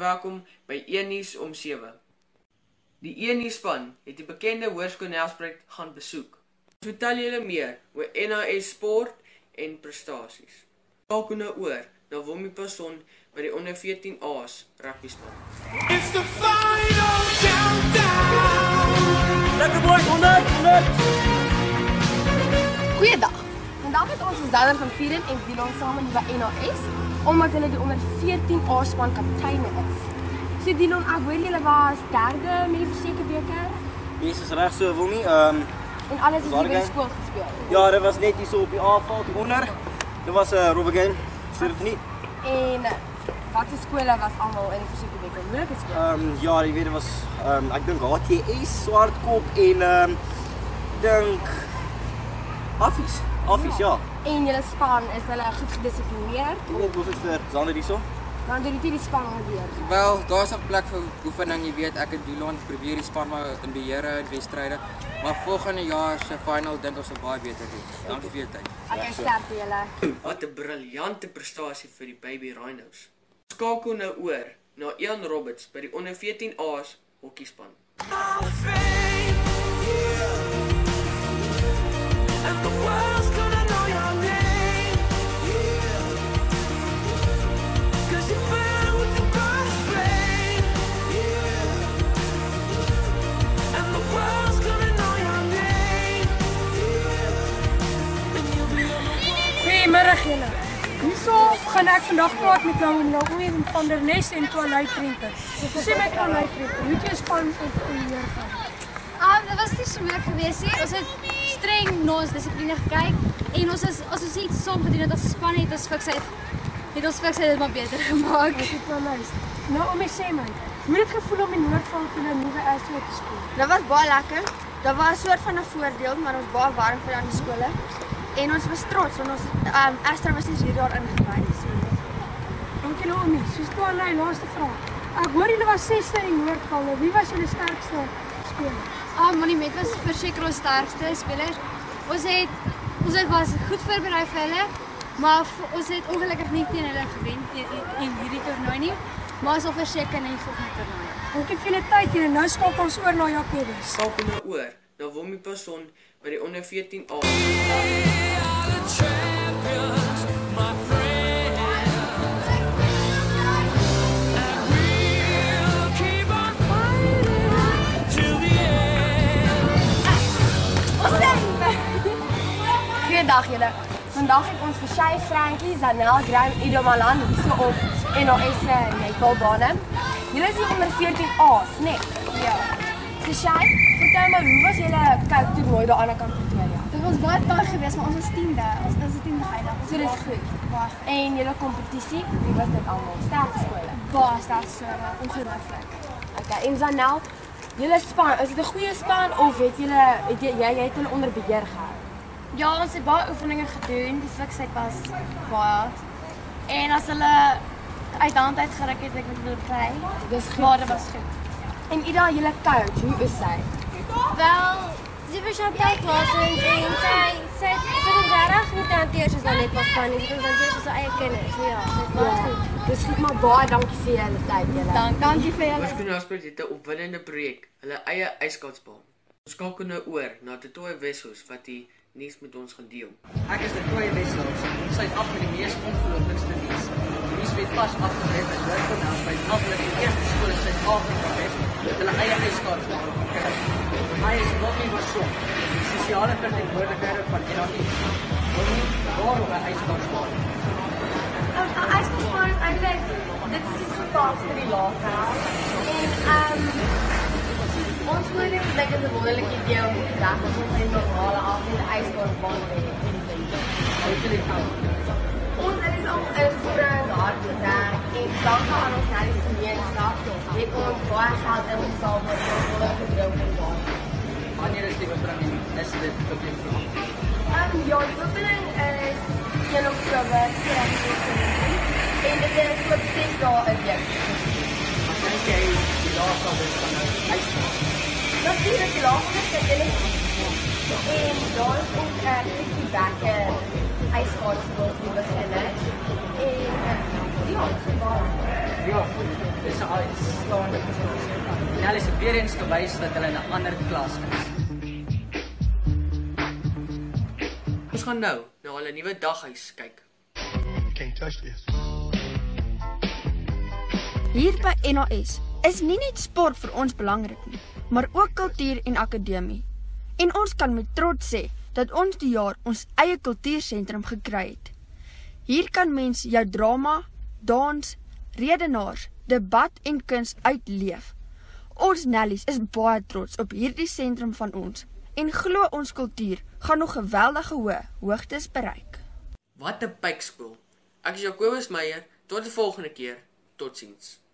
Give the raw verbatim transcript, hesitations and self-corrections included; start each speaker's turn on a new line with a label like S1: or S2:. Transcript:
S1: welkom by een nuus om sewe. Die een nuus span het die bekende Hoërskool Nelspruit gaan besoek. Ons vertel julle meer oor N H S sport en prestasies. Skakel nou oor na Womie Passon by die onder veertien A's rugby span.
S2: It's the final countdown.
S3: Lekker boys, honderd, honderd.
S4: Goeiedag. Vandag het ons Zander van Vieren en Dylan saam in die N H S, omdat hulle die onder veertien A span kapteine is. So Dylan, ek hoor julle was derde met die Versekerbeker.
S3: Yes, is reg so, Womie. Um,
S4: En alles is hier by die skool gespeel.
S3: ja, dit was net hier so op die A-veld hieronder. Dit was 'n uh, rubber game, sê dit nie.
S4: En wat se skole was almal in die Versekerbeker? Moeilike skole.
S3: Um, ja, jy weet, dit was, um, ek dink H T S, Swartkop en um, dink Affies. Affies, ja. ja.
S4: En julle span, is hulle goed gedissiplineerd?
S3: Ek hoef dit vir Zander hierso.
S4: Dan doen die die span alweer.
S5: Wel, daar's 'n plek vir oefening, jy weet, ek en Dylan probeer die span maar in beheer en wedstryde. Maar volgende jaar se final dink ons sal baie beter doen. Dankie vir jou tyd.
S4: Okay, sterkte julle.
S1: Wat 'n briljante prestasie vir die Baby Rhinos. Skakel nou oor na Ian Roberts by die onder veertien A's hokkiespan.
S2: And the world's gonna know your name. Cause you burn with the bright flame. And the world's gonna know your name. And you'll be on the
S6: Goeiemiddag julle. Hierso gaan ek vandag praat met Naomi van der Nes en Twilight Trenter. Sê my Twilight Trenter, hoe het jy span op hier gaan?
S7: Ah, dit was nie so moeilik geweest nie. Ons het streng na ons dissipline gekyk en ons is as ons iets saam gedoen het as 'n span het ons fiksheid het ons fiksheid dit maar beter gemaak.
S6: Dit is wel nice. Nou om my sê my, hoe het dit gevoel om in Noordval teen 'n nuwe Astro te speel?
S4: Dit was baie lekker. Dit was 'n soort van 'n voordeel, maar ons baie warm vir aan die skole. En ons was trots want ons um, Astra was nie hierdie jaar ingebly nie. So.
S6: Dankie Naomi. Soos toe aan my laaste vraag. Ek hoor julle was sesde in Noordval. Nou, wie was julle sterkste speler?
S7: Ah, Monument was verseker ons sterkste speler. Ons het ons het was goed voorberei vir hulle, maar ons het ongelukkig nie teen hulle gewen in hierdie toernooi nie. Maar ons sal verseker in die volgende toernooi.
S6: Dankie vir julle tyd en nou skakel ons oor na Jacobus.
S1: Skakel nou oor na Womie Passon by die onder veertien A's.
S2: champions, my friend. And we'll keep on fighting till the end.
S4: Goeiedag julle. Vandag het ons vir Shay, Frankie, Zanel, Graham, Ido Malan hierso op N H S se netbalbane. Julle is hier onder veertien A's, né? Ja. So Shay, vertel maar hoe was julle koud toernooi daar aan die kant Pretoria?
S7: Dit was baie taai geweest, maar ons was tiende. Ons is tiende eindig.
S4: So dis goed. En julle kompetisie, wie was dit almal? Sterk skole.
S7: Baie sterk skole, ongelooflik.
S4: Okay, en Zanel, julle span, is dit 'n goeie span of het julle het jy jy het hulle onder beheer gehou?
S7: Ja, ons het baie oefeninge gedoen. Die fiksheid was baie. En as hulle uit de hand uit geruk het, ek met hulle kry.
S4: Dis goed.
S7: Maar dit was goed.
S4: En Ida, julle coach, hoe is sy?
S7: Wel, sy was Chantal Klaasens en sy sy sy het regtig nie hanteer soos dan net was span nie. Sy het hanteer soos sy eie kinders. So ja, sy is baie goed.
S4: Dis goed, maar baie dankie vir julle tyd julle.
S7: Dank, dankie vir julle.
S1: Hoërskool Nelspruit het 'n opwindende projek, hulle eie ijskaatsbaan. Ons skakel nou oor na Totoy Wessels wat die nuus met ons gaan deel.
S8: Ek is Totoy Wessels. Ons sluit af met die mees ongelooflikste nuus. Die nuus werd pas afgelê dat Hoërskool Nelspruit aflik die eerste skool in Suid-Afrika is met hulle eie ijskaatsbaan. Hy is Womie Passon, die sosiale verteenwoordiger van N H S. Womie, waarom 'n ijskaatsbaan?
S9: 'n ijskaatsbaan is eintlik dit is iets gepas vir die laaghaal. En ehm ons moet net dink dit is 'n wonderlike idee om te dag ons in normale af in 'n ijskaatsbaan te hê in die winter. Ons is al in vir 'n hard werk en dank aan ons hele gemeenskap het ons baie geld ingesamel vir wonderlike gedrink en water.
S8: Wanneer is die opening? Is dit op die vroeg?
S9: Um, ja, die opening is een Oktober tweeduisend sewentien en dit is op ses dae 'n week.
S8: Wat dink jy die laaste week van nou ijskaatsbaan?
S9: Natuurlijk die laagste is en daar is ook uh, die bakke ijskaatsbaan die beginnen. En uh, ja, het is baie.
S8: Ja, dis 'n uitstaande prestasie. En hulle het weer eens gewys dat hulle in 'n ander klas is.
S1: Ons gaan nou na hulle nuwe daghuis kyk.
S10: Can't touch this.
S11: Hier by N A S is nie net sport vir ons belangrik nie, maar ook kultuur en akademie. En ons kan met trots sê dat ons die jaar ons eie kultuursentrum gekry het. Hier kan mens jou drama, dans, redenaars, debat en kuns uitleef. Ons Nellies is baie trots op hierdie sentrum van ons en glo ons kultuur gaan nog geweldige hoë hoogtes bereik.
S1: Wat 'n pykskool. Ek is Jacobus Meyer, tot die volgende keer. Totsiens.